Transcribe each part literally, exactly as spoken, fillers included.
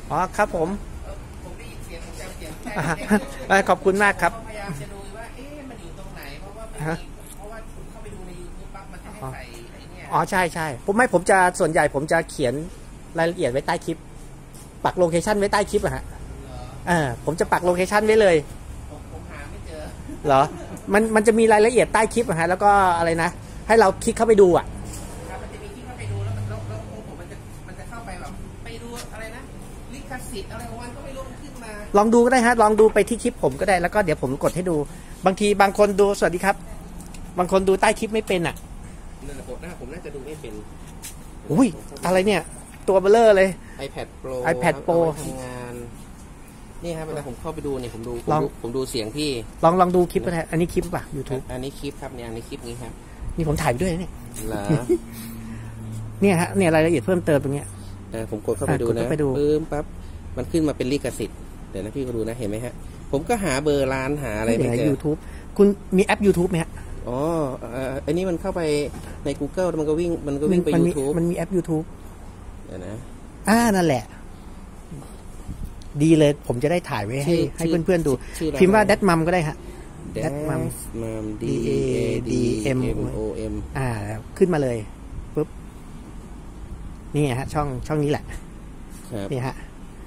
อ๋อครับผมผมได้ยินเสียงผมจำเสียงแค่ขอบคุณมากครับพยายามจะดูว่าเอ๊ะมันอยู่ตรงไหนเพราะว่ามันมีเพราะว่าคุณเข้าไปดูใน ยูทูบ ปั๊บมันจะให้ใส่ไอ้นี่อ๋อใช่ใช่ผมไม่ผมจะส่วนใหญ่ผมจะเขียนรายละเอียดไว้ใต้คลิปปักโลเคชั่นไว้ใต้คลิปอะฮะเออผมจะปักโลเคชั่นไว้เลยผมหาไม่เจอเหรอมันมันจะมีรายละเอียดใต้คลิปอะฮะแล้วก็อะไรนะให้เราคลิกเข้าไปดูอะมันจะมีคลิกเข้าไปดูแล้วมันแล้วแล้วผมมันจะมันจะเข้าไปแบบไปดูอะไรนะลิขสิทธิ์อะไรของมันก็ไม่รู้ขึ้นมาลองดูก็ได้ฮะลองดูไปที่คลิปผมก็ได้แล้วก็เดี๋ยวผมกดให้ดูบางทีบางคนดูสวัสดีครับบางคนดูใต้คลิปไม่เป็นอ่ะนั่นแหละผมน่าผมน่าจะดูไม่เป็นอุ้ยอะไรเนี่ยตัวเบลเลอร์เลย iPad Pro iPad Pro ทำงานนี่ครับเวลาผมเข้าไปดูเนี่ยผมดูผมดูผมดูเสียงพี่ลองลองดูคลิปก็ได้อันนี้คลิปป่ะ YouTube อันนี้คลิปครับเนี่ยอันนี้คลิปนี้ครับนี่ผมถ่ายไปด้วยเนี่ยเหรอเนี่ยฮะเนี่ยรายละเอียดเพิ่มเติมตรงเนี้ยแต่ผมกดเข้าไปดูนะปึ๊บปั๊บมันขึ้นมาเป็นลิขสิทธิ์เดี๋ยวนะพี่ก็ดูนะเห็นไหมฮะผมก็หาเบอร์ร้านหาอะไรไม่เจอ YouTube คุณมีแอป YouTube ไหมฮะอ๋ออันนี้มันเข้าไปใน Google มันก็วิ่งมันก็วิ่งไป YouTube มันมีแอป YouTube เดี๋ยวนะอ่านั่นแหละดีเลยผมจะได้ถ่ายไว้ให้ให้เพื่อนๆดูพิมพ์ว่า Dad Mom ก็ได้ฮะ Dad Mom D A D M O M อ่าขึ้นมาเลยปุ๊บนี่ฮะช่องช่องนี้แหละนี่ฮะ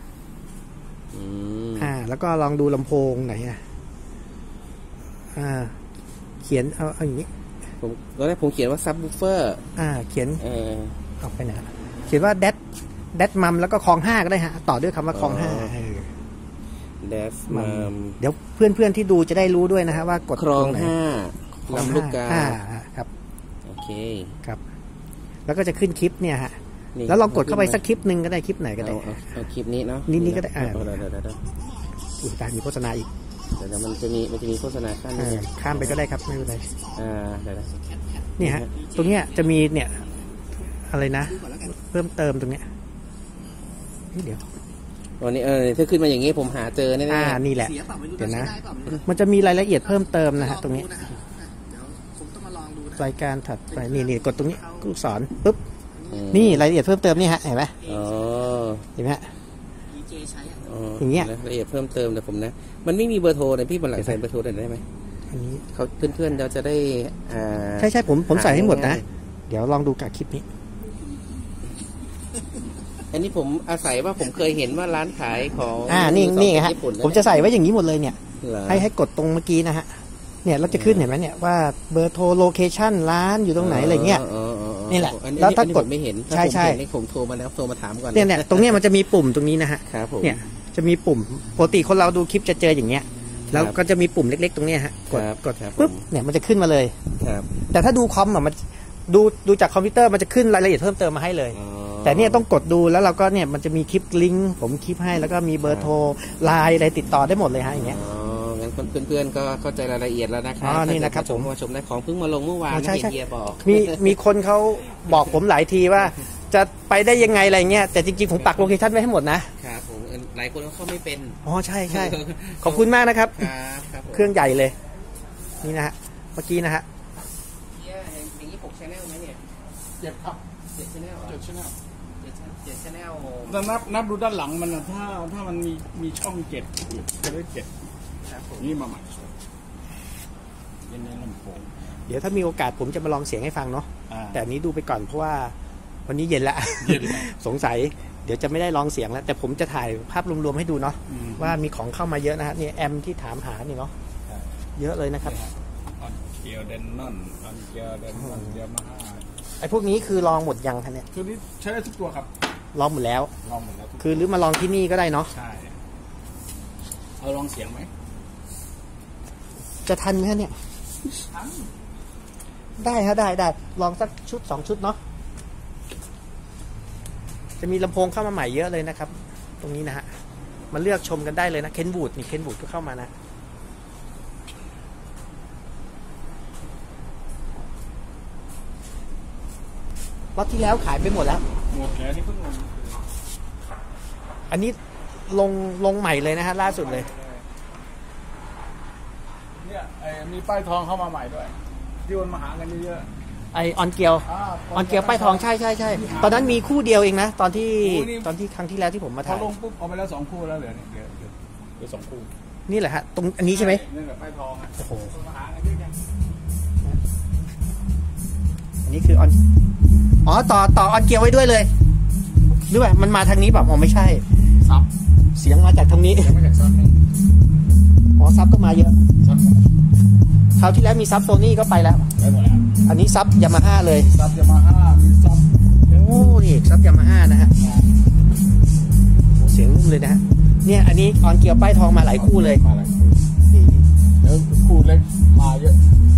อ่าแล้วก็ลองดูลำโพงไหนอ่ะอ่าเขียนเอาเอาอย่างนี้ผมตอนแรกผมเขียนว่าซับวูฟเฟอร์อ่าเขียนเออออกไปไหนเขียนว่า Dad Dad Mom แล้วก็คลองห้าก็ได้ฮะต่อด้วยคำว่าคลองห้า Dad Mom เดี๋ยวเพื่อนๆที่ดูจะได้รู้ด้วยนะฮะว่ากดคลองห้าลำลูกกาครับโอเคครับแล้วก็จะขึ้นคลิปเนี่ยฮะแล้วลองกดเข้าไปสักคลิปหนึ่งก็ได้คลิปไหนก็ได้เอาคลิปนี้เนาะนี่นี่ก็ได้อ่าเดี๋ยวเดี๋ยวเดี๋ยวอุ้ยตายมีโฆษณาอีกเดี๋ยวมันจะมีมันจะมีโฆษณาขั้นข้ามไปก็ได้ครับไม่เป็นไรอ่าเดี๋ยวนี่ฮะตรงเนี้ยจะมีเนี่ยอะไรนะเพิ่มเติมตรงเนี้ยนี่เดี๋ยววันนี้เออถ้าขึ้นมาอย่างงี้ผมหาเจอแน่ๆอ่านี่แหละเดี๋ยวนะมันจะมีรายละเอียดเพิ่มเติมนะฮะตรงนี้รายการถัดไปนี่นี่กดตรงนี้ลูกศรปุ๊บนี่รายละเอียดเพิ่มเติมนี่ฮะเห็นไหมอ๋อเห็นไหมฮะอย่างเงี้ยรายละเอียดเพิ่มเติมแต่ผมนะมันไม่มีเบอร์โทรเลยพี่บนหลังใส่เบอร์โทรได้ไหมอันนี้เขาเพื่อนๆเราจะได้อ่าใช่ใช่ผมผมใส่ให้หมดนะเดี๋ยวลองดูกับคลิปนี้อันนี้ผมอาศัยว่าผมเคยเห็นว่าร้านขายของอ่านี่นี่ไงฮะผมจะใส่ไว้อย่างนี้หมดเลยเนี่ยให้ให้กดตรงเมื่อกี้นะฮะเนี่ยเราจะขึ้นเห็นไหมเนี่ยว่าเบอร์โทรโลเคชั่นร้านอยู่ตรงไหนอะไรเงี้ยนี่แหละแล้วถ้ากดไม่เห็นใช่ใช่ผมโทรมาแล้วโทรมาถามก่อนเนี่ยเนี่ยตรงเนี้ยมันจะมีปุ่มตรงนี้นะฮะเนี่ยจะมีปุ่มปกติคนเราดูคลิปจะเจออย่างเงี้ยแล้วก็จะมีปุ่มเล็กๆตรงนี้ฮะกดกดปุ๊บเนี่ยมันจะขึ้นมาเลยแต่ถ้าดูคอมอ่ะมันดูดูจากคอมพิวเตอร์มันจะขึ้นรายละเอียดเพิ่มเติมมาให้เลยแต่เนี่ยต้องกดดูแล้วเราก็เนี่ยมันจะมีคลิปลิงก์ผมคลิปให้แล้วก็มีเบอร์โทรไลน์อะไรติดต่อได้หมดเลยฮะอย่างเงี้ยอ๋องั้นเพื่อนๆก็เข้าใจรายละเอียดแล้วนะครับอ๋อนี่นะครับผมมาชมได้ของเพิ่งมาลงเมื่อวานใช่ใช่บอกมีมีคนเขาบอกผมหลายทีว่าจะไปได้ยังไงอะไรเงี้ยแต่จริงๆผมปักโลเคชั่นไว้ให้หมดนะครับผมหลายคนเขาไม่เป็นอ๋อใช่ใช่ขอบคุณมากนะครับเครื่องใหญ่เลยนี่นะฮะเมื่อกี้นะฮะอย่างนี้หกชแนลไหมเนี่ยเจ็ดครับเจ็ดชแนลเจ็ดชแนลเจ็ดชแนลนับนับดูด้านหลังมันนะถ้าถ้ามันมีมีช่องเจ็ดจะได้เจ็ดนี่มาใหม่เย็นๆลำโพงเดี๋ยวถ้ามีโอกาสผมจะมาลองเสียงให้ฟังเนาะแต่นี้ดูไปก่อนเพราะว่าวันนี้เย็นละสงสัยเดี๋ยวจะไม่ได้ลองเสียงแล้วแต่ผมจะถ่ายภาพรวมๆให้ดูเนาะว่ามีของเข้ามาเยอะนะฮะนี่แอมที่ถามหานี่เนาะเยอะเลยนะครับออนเกียวเดนนอนออนเกียวเดนนอนยามาฮ่าไอพวกนี้คือลองหมดยังคะเนี่ยตัวนี้ใช้ได้ทุกตัวครับลองหมดแล้วลองหมดแล้วคือหรือมาลองที่นี่ก็ได้เนาะใช่เอาลองเสียงไหมจะทันไหมเนี่ยได้ฮะได้ได้ลองสักชุดสองชุดเนาะจะมีลำโพงเข้ามาใหม่เยอะเลยนะครับตรงนี้นะฮะมาเลือกชมกันได้เลยนะเคนบูดนี่เคนบูดก็เข้ามานะรอบที่แล้วขายไปหมดแล้วหมดแล้วนี่เพิ่งลงอันนี้ลงลงใหม่เลยนะฮะล่าสุดเลยเนี่ยมีป้ายทองเข้ามาใหม่ด้วยที่คนมาหากันเยอะไอออนเกียวออนเกียวป้ายทองใช่ใช่ใช่ตอนนั้นมีคู่เดียวเองนะตอนที่ตอนที่ครั้งที่แล้วที่ผมมาพอถ่ายลงปุ๊บเอาไปแล้วสองคู่แล้วเหลือเนี่ยเหลือเหลือเหลือสองคู่นี่แหละฮะตรงอันนี้ใช่ไหมนี่แบบป้ายทองอ่ะโอ้โหมาหาอะไรด้วยกันอันนี้คือออนอ๋อต่อต่อออนเกียวไว้ด้วยเลยหรือว่ามันมาทางนี้แบบอ๋อไม่ใช่ซับเสียงมาจากทางนี้ยังไม่จากซับนี่อ๋อซับก็มาเยอะซับคราวที่แล้วมีซับโซนี่ก็ไปแล้วไปหมดแล้วอันนี้ซับยามาฮ่าเลยซับยามาฮ่ามีซับโอ้นี่ซับยามาฮ่านะฮะเสียงนุ่มเลยนะฮะเนี่ยอันนี้ออนเกียวป้ายทองมาหลายคู่เลยมาหลายคู่แล้วคู่เล็กมาเยอะ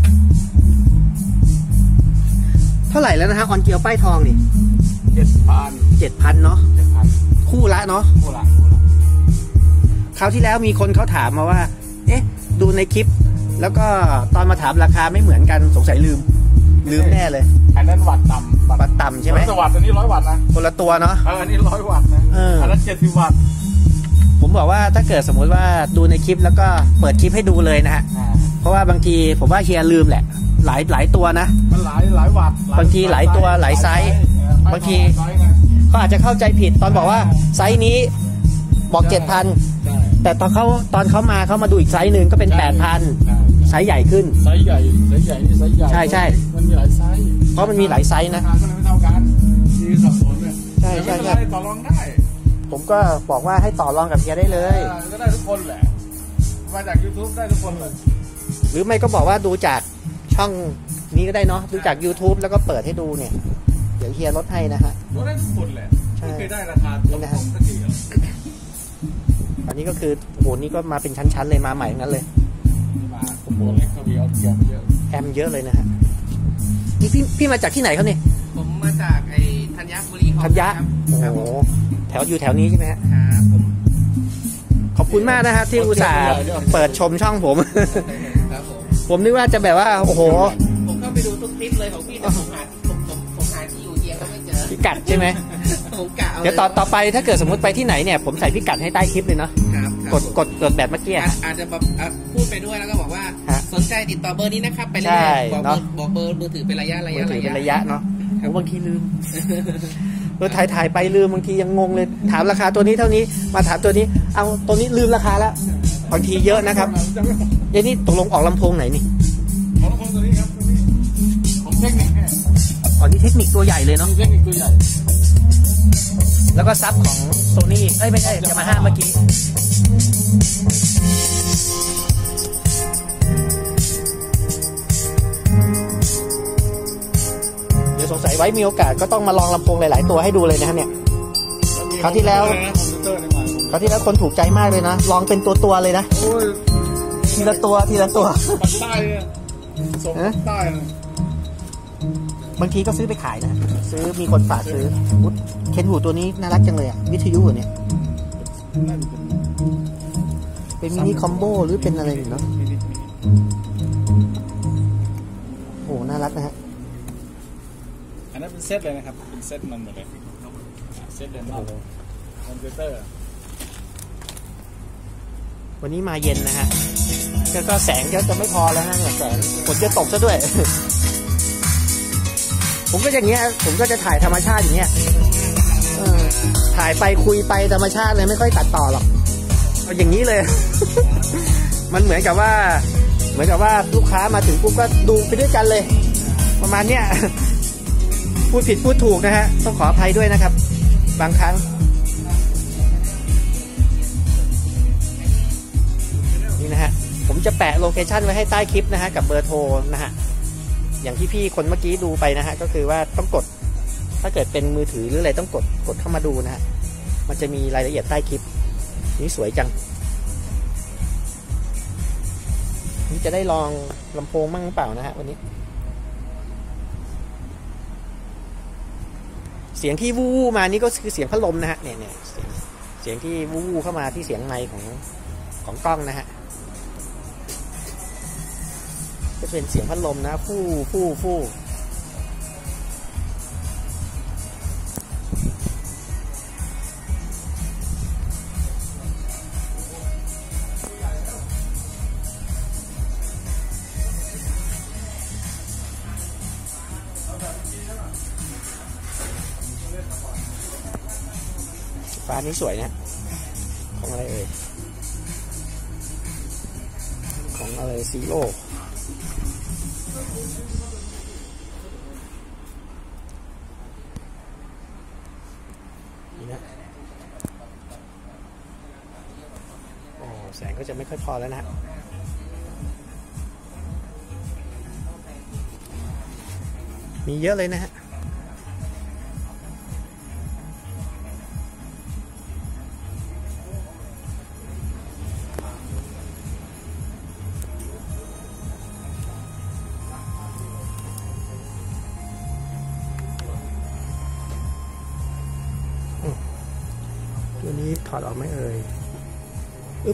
เท่าไหร่แล้วนะฮะออนเกียวป้ายทองนี่เจ็ดพันเจ็ดพันเนาะเจ็ดพันคู่ละเนาะคู่ละคู่ละคราวที่แล้วมีคนเขาถามมาว่า เอ๊ะ ดูในคลิป แล้วก็ตอนมาถามราคาไม่เหมือนกันสงสัยลืม ลืมแน่เลยอันนั้นวัตต์ต่ำวัตต์ต่ำใช่ไหมวัตต์อันนี้ร้อยวัตต์นะคนละตัวเนาะเอออันนี้ร้อยวัตต์นะเอออัอันนั้นเจ็ดสิบวัตต์ผมบอกว่าถ้าเกิดสมมุติว่าดูในคลิปแล้วก็เปิดคลิปให้ดูเลยนะฮะอ่าเพราะว่าบางทีผมว่าเฮียลืมแหละ หลายหลายตัวนะมันหลายหลายวัตต์บางทีหลายตัวหลายไซส์เออบางทีไซส์ไงเขาอาจจะเข้าใจผิดตอนบอกว่าไซส์นี้บอกเจ็ดพันใช่แต่ตอนเขาตอนเขามาเขามาดูอีกไซส์หนึ่งก็เป็นแปดพันใช่ไซส์ใหญ่ขึ้นไซส์ใหญ่ไซส์ใหญ่นี่ไซส์ใหญ่ใช่ใช่มันมีหลายไซส์เพราะมันมีหลายไซส์นะราคาก็เลยไม่เท่ากันที่สับสนเนี่ยใช่ใช่แต่ไม่ใช่เป็นไรต่อรองได้ผมก็บอกว่าให้ต่อรองกับเฮียได้เลยอ่าก็ได้ทุกคนแหละมาจาก YouTube ได้ทุกคนเลยหรือไม่ก็บอกว่าดูจากช่องนี้ก็ได้เนาะดูจาก YouTube แล้วก็เปิดให้ดูเนี่ย เดี๋ยวเฮียลดให้นะฮะก็ได้ทุกคนแหละใช่ไม่เคยได้ราคาตรงๆสักทีหรอกอันนี้ก็คือโอ้โหนี่ก็มาเป็นชั้นๆเลยมาใหม่ทั้งนั้นเลยมาโปรเล็กเขามีเอาเทียมเยอะแอมเยอะเลยนะฮะนี่พี่พี่มาจากที่ไหนเขาเนี่ยผมมาจากไอ้ธัญบุรีของธัญญะครับโอ้โหแถวอยู่แถวนี้ใช่ไหมฮะครับผมขอบคุณมากนะฮะที่อุตส่าห์เปิดชมช่องผมครับผมผมนึกว่าจะแบบว่าโอ้โหผมก็ไปดูทุกคลิปเลยของพี่แต่ผมหาผมผมผมหาที่อยู่เทียงก็ไม่เจอพิกัดใช่ไหมผมกะเอาเดี๋ยวต่อต่อไปถ้าเกิดสมมติไปที่ไหนเนี่ยผมใส่พิกัดให้ใต้คลิปเลยเนาะครับครับกดกดกดแบบเมื่อกี้อาจฮะอาจจะแบบอ่ะพูดไปด้วยแล้วก็บอกว่าฮะสนใจติดต่อเบอร์นี้นะครับ ไปใช่เรื่อยๆบอกเบอเนาะร์บอกเบอร์มือถือเป็นระยะระมืยะอถือเป็นระยะเนาะครับโอ้บางทีลืมเออถ่ายถ่ายไปลืมบางทียังงงเลยถามราคาตัวนี้เท่านี้มาถามตัวนี้เอาตัวนี้ลืมราคาแล้วบางทีเยอะนะครับจะไม่เดี๋ยวนี้ตกลงออกลำโพงไหนนี่ของละคนตัวนี้ครับตัวนี้ผมเทคนิคแค่อ๋อนี่เทคนิคตัวใหญ่เลยเนาะเทคนิคตัวใหญ่แล้วก็ซับของโซนี่เอ้ยไม่ใช่ยามาฮ่าเมื่อกี้เดี๋ยวสงสัยไว้มีโอกาสก็ต้องมาลองลำโพงหลายๆตัวให้ดูเลยนะครับเนี่ย คราวที่แล้วคอมพิวเตอร์ในมันคราวที่แล้วคนถูกใจมากเลยนะลองเป็นตัวตัวๆเลยนะโอ้ยทีละตัวทีละตัวปักใต้เนี่ยส่งปักใต้เลยบางทีก็ซื้อไปขายนะซื้อมีคนฝากซื้ออุ๊ยเคนหูตัวนี้น่ารักจังเลยอะวิทยุเหรอเนี่ยน่าจะเป็นเป็นมินิคอมโบหรือเป็นอะไรอยู่เนาะมินิโอ้น่ารักนะฮะอันนั้นเป็นเซตเลยนะครับเป็นเซตมันหมดเลยเซตเดนนอกคอมพิวเตอร์วันนี้มาเย็นนะฮะก็ก็แสงก็จะไม่พอแล้วฮะเนี่ยแสงฝนจะตกซะด้วย ผมก็อย่างเงี้ยผมก็จะถ่ายธรรมชาติอย่างเงี้ยเออถ่ายไปคุยไปธรรมชาติเลยไม่ค่อยตัดต่อหรอกเอาอย่างนี้เลย มันเหมือนกับว่า เหมือนกับว่าลูกค้ามาถึงปุ๊บก็ดูไปด้วยกันเลย ประมาณเนี้ย พูดผิดพูดถูกนะฮะต้องขออภัยด้วยนะครับ บางครั้งนี่นะฮะผมจะแปะโลเคชั่นไว้ให้ใต้คลิปนะฮะกับเบอร์โทรนะฮะอย่างที่พี่คนเมื่อกี้ดูไปนะฮะก็คือว่าต้องกดถ้าเกิดเป็นมือถือหรืออะไรต้องกดกดเข้ามาดูนะฮะมันจะมีรายละเอียดใต้คลิปนี่สวยจังนี่จะได้ลองลำโพงมั่งหรือเปล่านะฮะวันนี้เสียงที่วู้มานี่ก็คือเสียงพัดลมนะฮะเนี่ยเนี่ยเสียงเสียงที่วู้เข้ามาที่เสียงไมค์ของของกล้องนะฮะก็เป็นเสียงพัดลมนะฟู่ฟู่ฟู่ฟ้านี้สวยนะของอะไรเอ่ยของอะไรซีโร่นี่นะโอ้แสงก็จะไม่ค่อยพอแล้วนะมีเยอะเลยนะฮะตัวนี้ถอดออกไหมเอ่ยอึ๊บ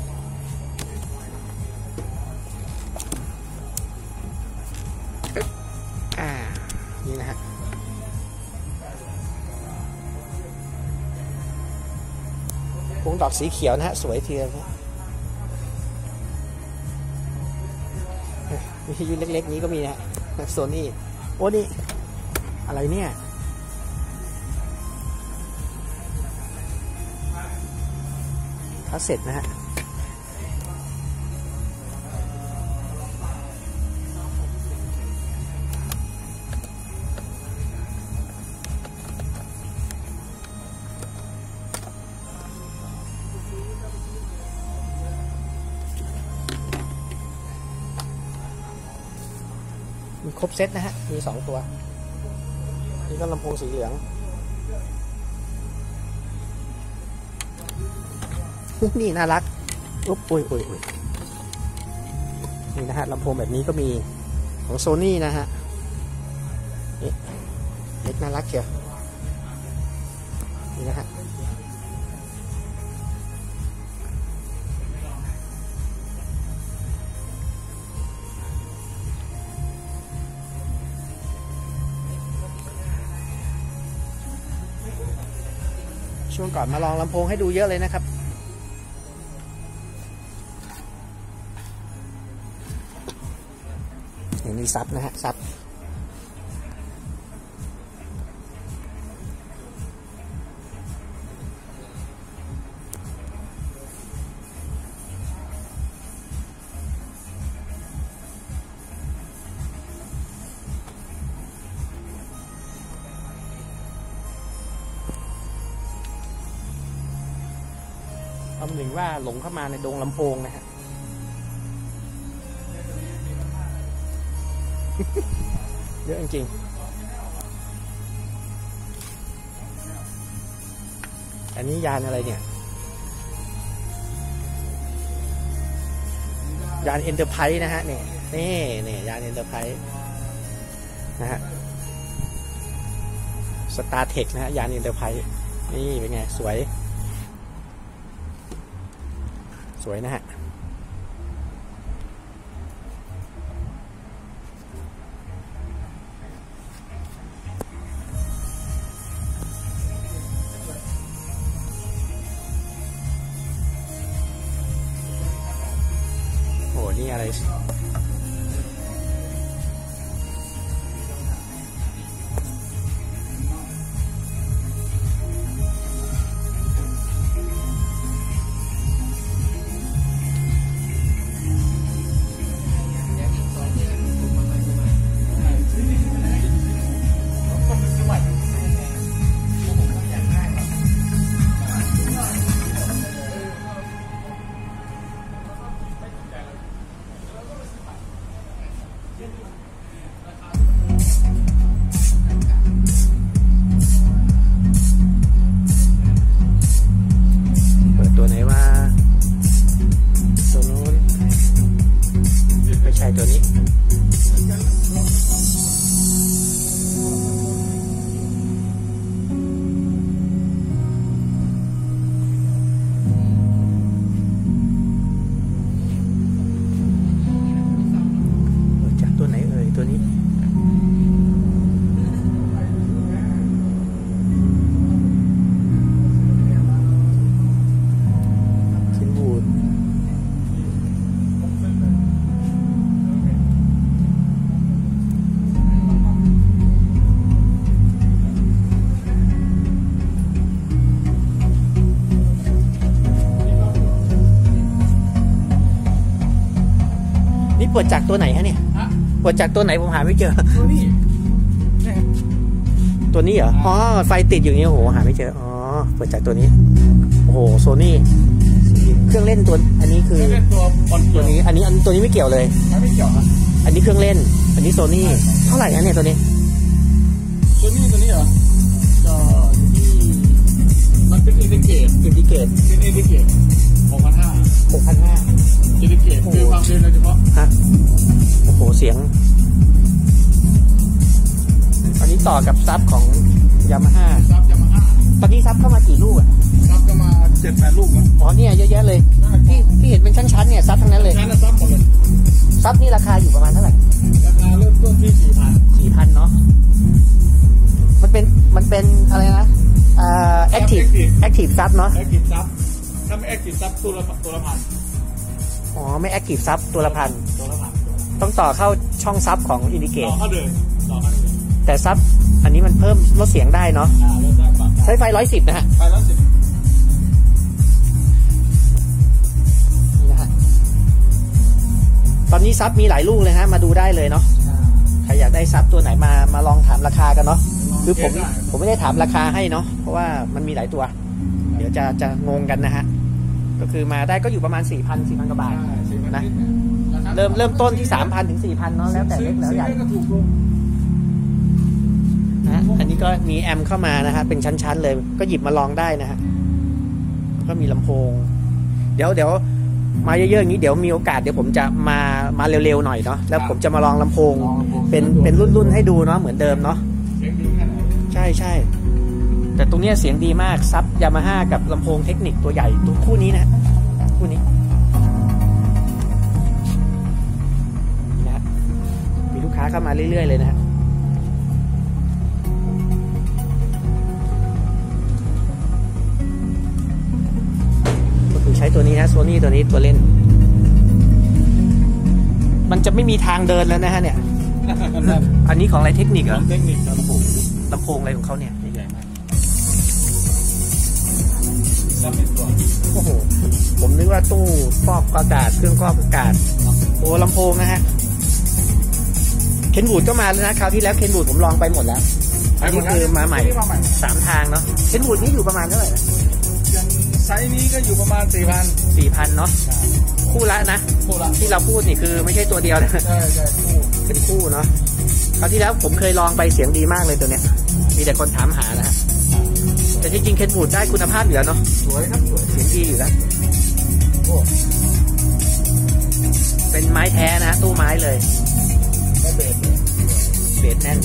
อ่านี่นะฮะวงดอกสีเขียวนะฮะสวยทีเดียววิทยุเล็กๆนี้ก็มีนะฮะโซนี่โอ้นี่อะไรเนี่ยคาสเซ็ตนะฮะมีครบเซตนะฮะมีสองตัวนี่ก็ลำโพงสีเหลืองนี่น่ารักอุ๊บอุ้ยอุ้ยอุ้ยนี่นะฮะลำโพงแบบนี้ก็มีของโซนี่นะฮะนี่เล็กน่ารักเชียวนี่นะฮะช่วงก่อนมาลองลำโพงให้ดูเยอะเลยนะครับอย่างนี้ซับนะฮะซับเอาหนึ่งว่าหลงเข้ามาในดงลำโพงนะฮะเยอะจริงๆอันนี้ยานอะไรเนี่ยยานเอ็นเตอร์ไพรส์นะฮะเนี่ยนี่นี่ยานเอ็นเตอร์ไพรส์นะฮะสตาร์เทคนะฮะยานเอ็นเตอร์ไพรส์นี่เป็นไงสวยสวยนะฮะนี่อะไรปิดจากตัวไหนฮะเนี่ยเปิดจากตัวไหนผมหาไม่เจอตัวนี้ตัวนี้เหรออ๋อไฟติดอยู่นี่โอ้โหหาไม่เจออ๋อเปิดจากตัวนี้โอ้โหโซนี่เครื่องเล่นตัวอันนี้คือตัวนี้อันนี้อันตัวนี้ไม่เกี่ยวเลยไม่เกี่ยวครับอันนี้เครื่องเล่นอันนี้โซนี่เท่าไหร่นะเนี่ยตัวนี้ตัวนี้ตัวนี้เหรอก็มันเป็นอินดิเกตอินดิเกตเป็นอินดิเกตหกพันห้าหกพันห้าอินดิเกตคือความเร็วโดยเฉพาะฮะโอ้โหเสียงอันนี้ต่อกับซับของยามาฮ่าซับยามาฮ่าตอนนี้ซับเข้ามากี่ลูกอ่ะซับเข้ามาเจ็ดแปดลูกอ๋อเนี่ยเยอะแยะเลยที่ที่เห็นเป็นชั้นๆเนี่ยซับทั้งนั้นเลยชั้นซับหมดเลยซับนี่ราคาอยู่ประมาณเท่าไหร่ราคาเริ่มต้นที่สี่พันสี่พันเนาะมันเป็นมันเป็นอะไรนะอ่าแอคทีฟแอคทีฟซับเนาะแอคทีฟซับถ้าไม่แอคทีฟซับตัวละตัวละพันอ๋อไม่แอคทีฟซับตัวละพันตัวละพันต้องต่อเข้าช่องซับของอินดิเกตต่อเข้าเลยต่อเข้าเลยแต่ซับอันนี้มันเพิ่มลดเสียงได้เนาะใช้ไฟร้อยสิบนะฮะไฟร้อยสิบนี่นะฮะตอนนี้ซับมีหลายลูกเลยฮะมาดูได้เลยเนาะใครอยากได้ซับตัวไหนมามาลองถามราคากันเนาะคือผมผมไม่ได้ถามราคาให้เนาะเพราะว่ามันมีหลายตัวเดี๋ยวจะจะงงกันนะฮะก็คือมาได้ก็อยู่ประมาณ สี่พัน สี่พัน กว่าบาทนะเริ่มเริ่มต้นที่ สามพัน ถึง สี่พัน เนาะแล้วแต่เล็กแล้วใหญ่นะอันนี้ก็มีแอมเข้ามานะฮะเป็นชั้นๆเลยก็หยิบมาลองได้นะฮะก็มีลำโพงเดี๋ยวเดี๋ยวมาเยอะๆอย่างนี้เดี๋ยวมีโอกาสเดี๋ยวผมจะมามาเร็วๆหน่อยเนาะแล้วผมจะมาลองลำโพงเป็นเป็นรุ่นๆให้ดูเนาะเหมือนเดิมเนาะใช่ใช่แต่ตรงนี้เสียงดีมากซับยามาฮ่ากับลำโพงเทคนิคตัวใหญ่ตัวคู่นี้นะคู่นี้นะฮะมีลูกค้าเข้ามาเรื่อยๆเลยนะฮะก็คือใช้ตัวนี้นะโซนี่ตัวนี้ตัวเล่นมันจะไม่มีทางเดินแล้วนะฮะเนี่ยอันนี้ของอะไรเทคนิคเหรอเทคนิคลำโพงลำโพงอะไรของเขาเนี่ยใหญ่มากโอ้โหผมนึกว่าตู้ฟอกอากาศเครื่องฟอกอากาศโอ้ลำโพงนะฮะเคนบูดก็มาแล้วนะคราวที่แล้วเคนบูดผมลองไปหมดแล้วอันนี้คือมาใหม่สามทางเนาะเคนบูดนี้อยู่ประมาณเท่าไหร่นะไซส์นี้ก็อยู่ประมาณสี่พันสี่พันเนาะคู่ละนะคู่ละที่เราพูดนี่คือไม่ใช่ตัวเดียวนะใช่ใช่คู่เป็นคู่เนาะคราวที่แล้วผมเคยลองไปเสียงดีมากเลยตัวเนี้ยมีแต่คนถามหานะฮะแต่จริงๆเคนบูดได้คุณภาพอยู่แล้วเนาะสวยครับสวยเสียงดีอยู่แล้วโอ้เป็นไม้แท้นะตู้ไม้เลยไม่เบสเบสแน่น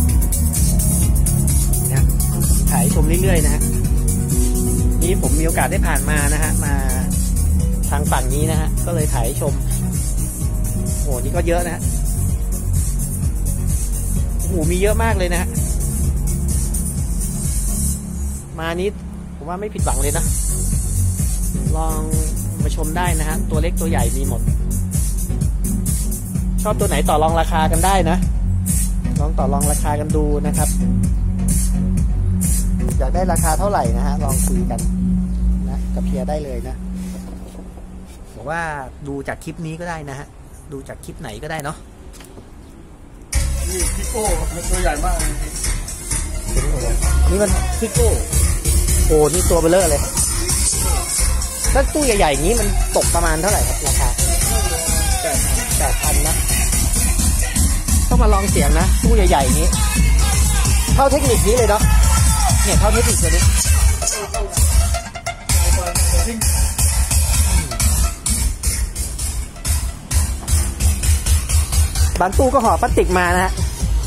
นะถ่ายชมเรื่อยๆนะฮะนี่ผมมีโอกาสได้ผ่านมานะฮะมาทางฝั่งนี้นะฮะก็เลยถ่ายชมโอ้นี่ก็เยอะนะฮะโอ้โหมีเยอะมากเลยนะฮะมานี้ผมว่าไม่ผิดหวังเลยนะลองมาชมได้นะฮะตัวเล็กตัวใหญ่มีหมดชอบตัวไหนต่อรองราคากันได้นะลองต่อรองราคากันดูนะครับอยากได้ราคาเท่าไหร่นะฮะลองคุยกันนะกับเพียได้เลยนะบอกว่าดูจากคลิปนี้ก็ได้นะฮะดูจากคลิปไหนก็ได้เนาะนี่พิโก้ตัวใหญ่มากเลยนี่มันพิโก้โอ้นี่ตัวเบลเลอร์เลยถ้าตู้ใหญ่ๆอย่างนี้มันตกประมาณเท่าไหร่ครับราคาแปดพันนะต้องมาลองเสียงนะตู้ใหญ่ๆนี้เท่าเทคนิคนี้เลยเนาะเนี่ยเท่าเทคนิคตัวนี้บางตู้ก็ห่อพลาสติกมานะฮะ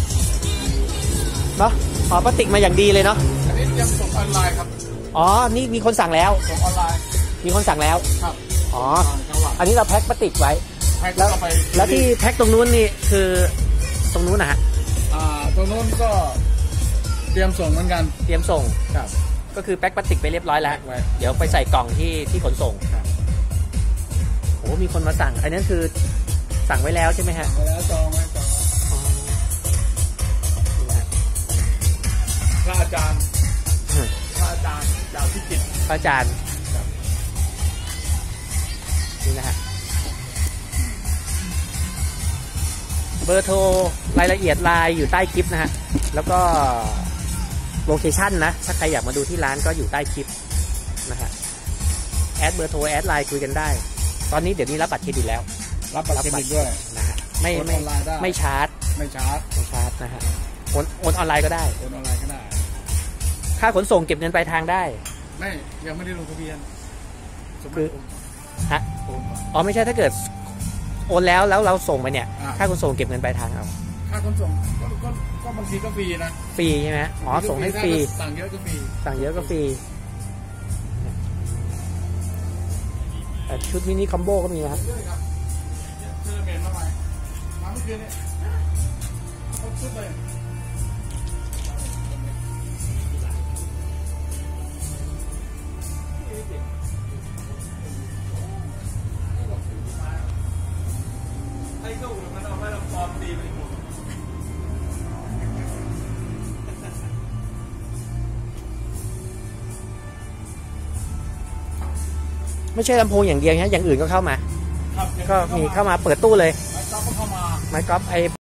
เนาะห่อพลาสติกมาอย่างดีเลยเนาะอันนี้ยังส่งออนไลน์ครับอ๋อนี่มีคนสั่งแล้วส่งออนไลน์มีคนสั่งแล้วครับอ๋ออันนี้เราแพ็คพลาสติกไว้แล้วแล้วที่แพ็คตรงนู้นนี่คือตรงนู้นนะฮะอ่าตรงนู้นก็เตรียมส่งเหมือนกันเตรียมส่งครับก็คือแพ็คพลาสติกไปเรียบร้อยแล้วเดี๋ยวไปใส่กล่องที่ที่ขนส่งครับโอ้มีคนมาสั่งอันนั้นคือสั่งไว้แล้วใช่ไหมฮะไว้แล้วจองไว้จองพระอาจารย์พระอาจารย์จากพิจิตรพระอาจารย์นี่นะฮะเบอร์โทรรายละเอียดไลน์อยู่ใต้คลิปนะฮะแล้วก็โลเคชั่นนะถ้าใครอยากมาดูที่ร้านก็อยู่ใต้คลิปนะฮะแอดเบอร์โทรแอดไลน์คุยกันได้ตอนนี้เดี๋ยวนี้รับบัตรเครดิตแล้วรับบัตรเครดิตด้วยนะฮะไม่ไม่ไม่ชาร์จไม่ชาร์จไม่ชาร์จนะฮะโอนโอนออนไลน์ก็ได้โอนออนไลน์ก็ได้ค่าขนส่งเก็บเงินปลายทางได้ไม่ยังไม่ได้ลงทะเบียนคือฮะอ๋อไม่ใช่ถ้าเกิดโอนแล้วแล้วเราส่งไปเนี่ยค่าขนส่งเก็บเงินปลายทางเอาค่าขนส่งก็ก็ก็บางทีก็ฟรีนะฟรีใช่ไหมอ๋อส่งให้ฟรีสั่งเยอะก็ฟรีสั่งเยอะก็ฟรีชุดมินิคอมโบก็มีนะครับเจอเมนมาใหม่มาเมื่อคืนเนี่ยครบชุดเลยให้ก็อุ่นมันเอาไว้เราปลอมตีไปหมดไม่ใช่ลำโพงอย่างเดียวนะอย่างอื่นก็เข้ามาก็มีเข้ามาเปิดตู้เลยไม้ก๊อฟก็เข้ามาไม้ก๊อฟไอ